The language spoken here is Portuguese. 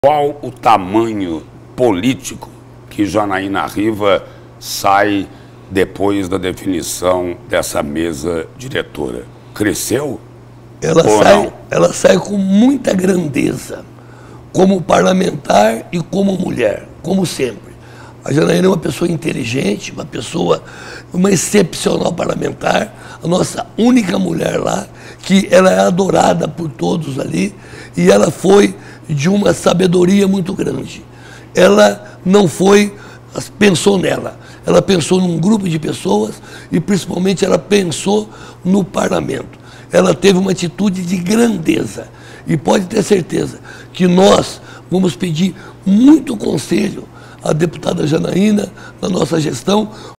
Qual o tamanho político que Janaína Riva sai depois da definição dessa mesa diretora? Cresceu? Ela sai com muita grandeza, como parlamentar e como mulher, como sempre. A Janaína é uma pessoa inteligente, uma excepcional parlamentar, a nossa única mulher lá, que ela é adorada por todos ali, e ela foi de uma sabedoria muito grande. Ela não pensou nela, ela pensou num grupo de pessoas e principalmente ela pensou no parlamento. Ela teve uma atitude de grandeza e pode ter certeza que nós vamos pedir muito conselho à deputada Janaína na nossa gestão.